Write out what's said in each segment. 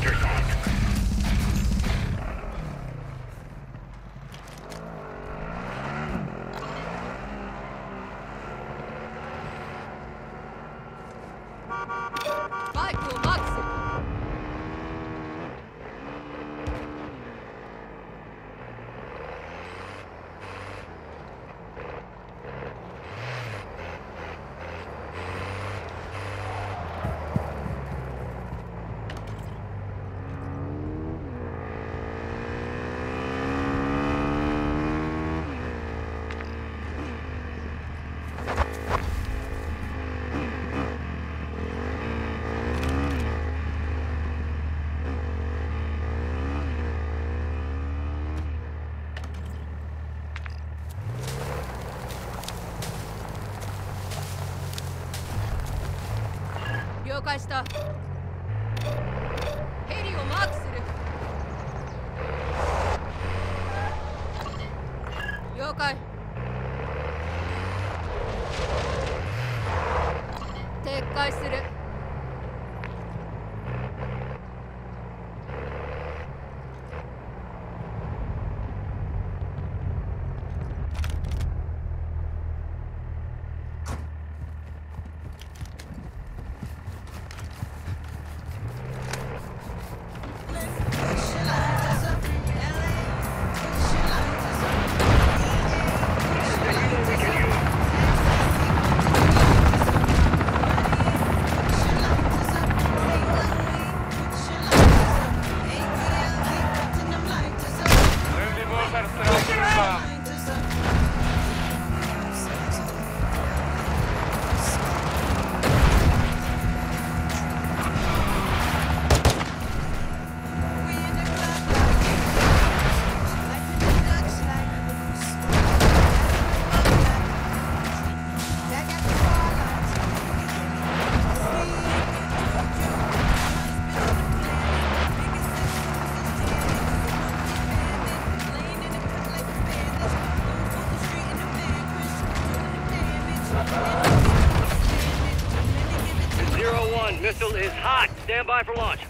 Hunters on. Missile is hot. Stand by for launch.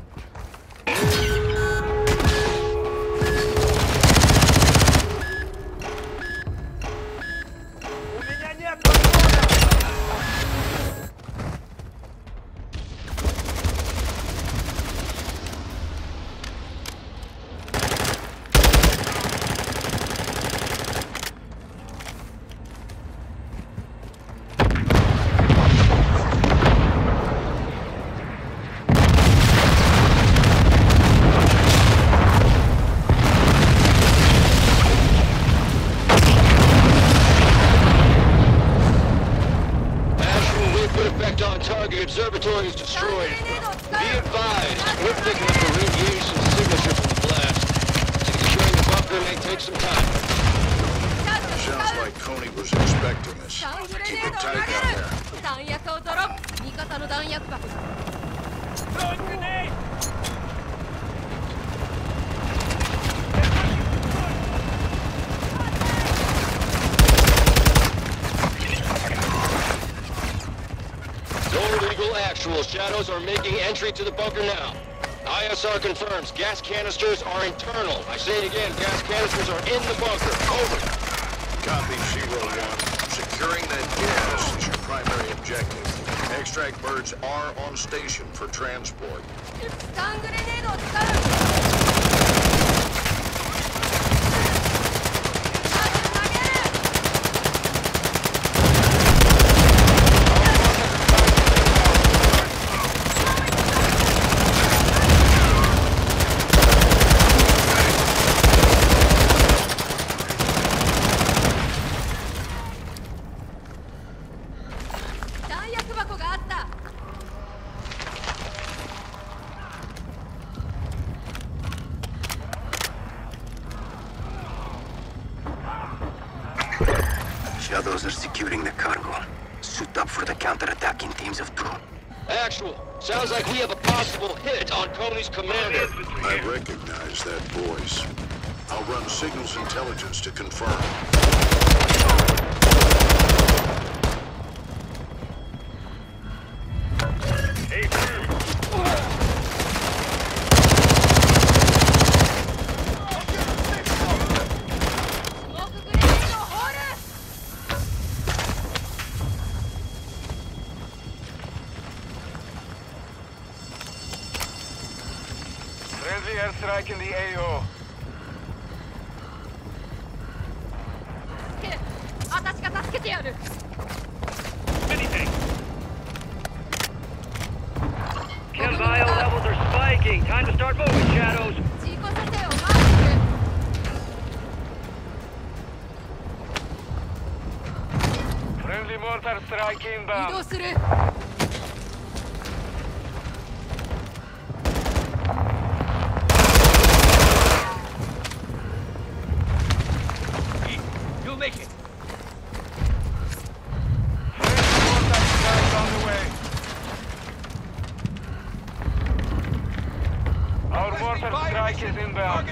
Observatory is destroyed. Be advised, we're picking up a radiation signature from the blast. Securing the bunker may take some time. Sounds like Coney was expecting us. Keep it tight down there. Throwing grenade! Actual shadows are making entry to the bunker now. ISR confirms gas canisters are internal. I say it again, gas canisters are in the bunker. Over. Copy, 0-1. Securing that gas is your primary objective. Extract birds are on station for transport. Shadows are securing the cargo. Suit up for the counter-attack in teams of 2. Actual. Sounds like we have a possible hit on Coney's commander. I recognize that voice. I'll run signals intelligence to confirm. Friendly airstrike in the AO. 私が助けてやる。 Anything. Chem bio levels are spiking. Time to start moving, Shadows. 事故させよ、マー Friendly mortar strike ク。移 inbound. 動する。 You'll make it. Friendly mortar strike on the way. Our mortar strike is inbound.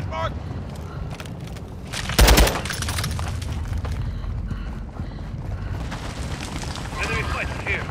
Enemy fighters here.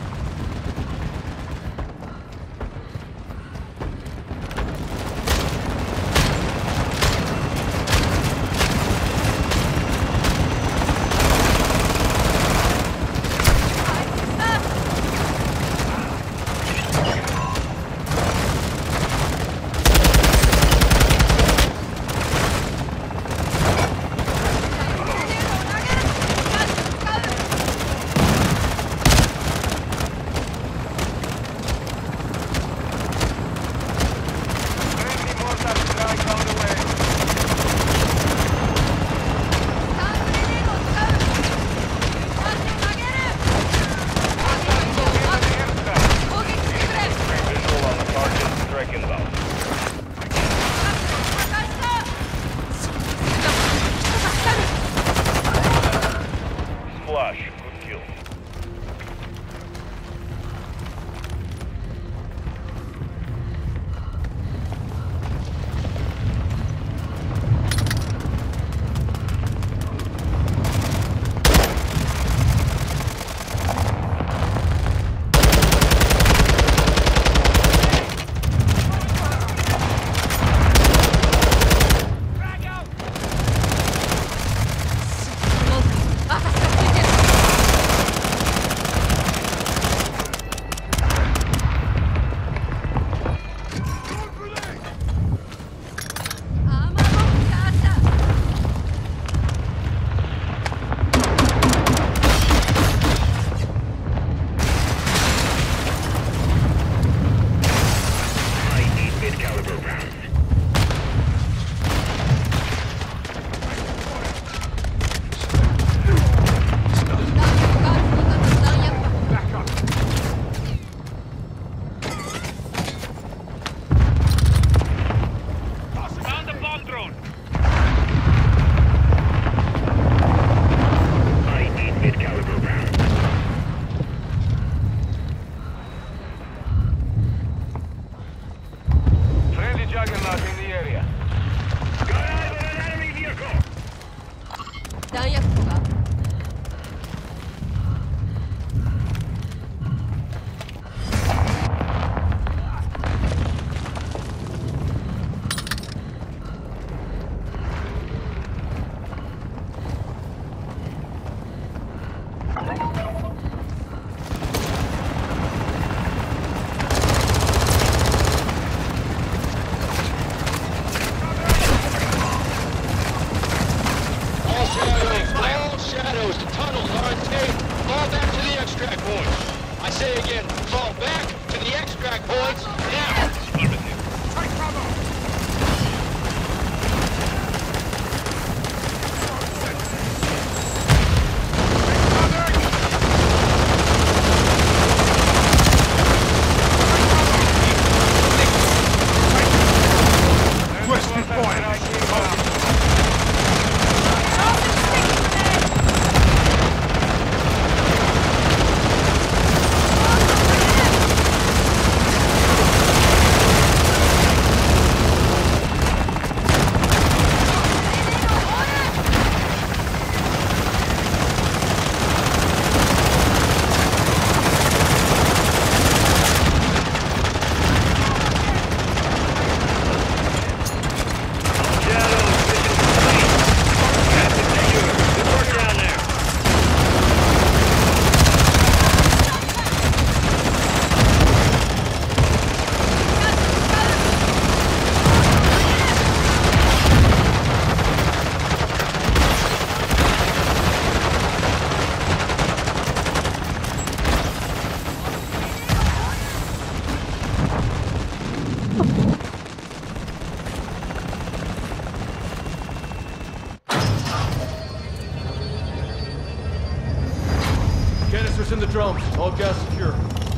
in the drums. All gas secure.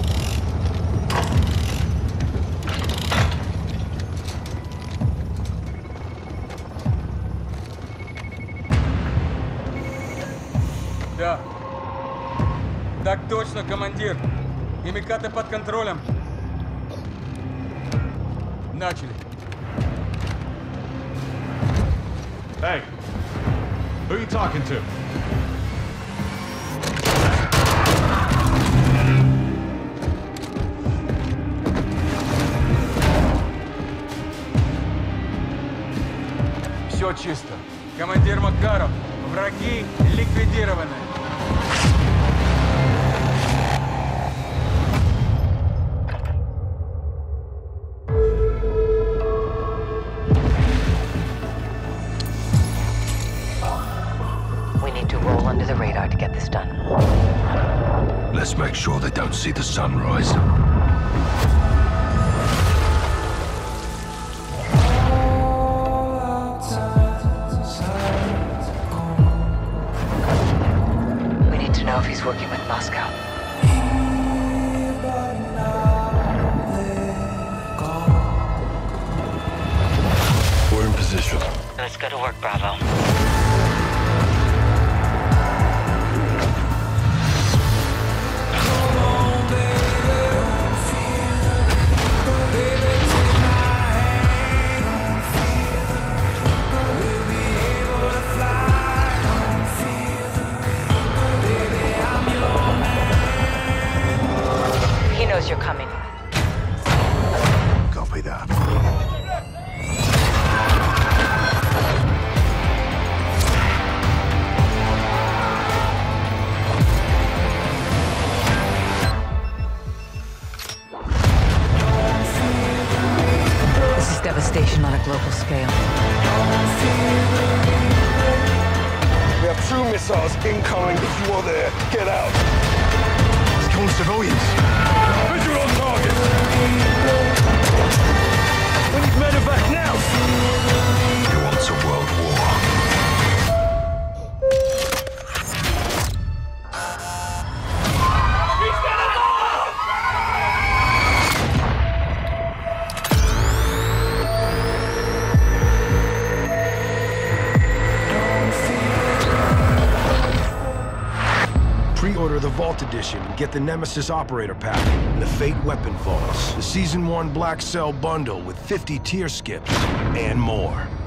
Да. Так точно, командир. Химикаты под контролем. Начали. Hey, who are you talking to? Все чисто. Командир Макаров, враги ликвидированы. We need to roll under the radar to get this done. Let's make sure they don't see the sunrise. We need to know if he's working with Moscow. We're in position. Let's go to work, Bravo. He knows you're coming. Copy that. This is devastation on a global scale. We have 2 missiles incoming. If you are there, get out. It's killing civilians. Visual on target. We need medevac now! He wants a world war. Pre-order the Vault Edition and get the Nemesis Operator Pack, the Fate Weapon Vaults, the Season 1 Black Cell Bundle with 50 tier skips, and more.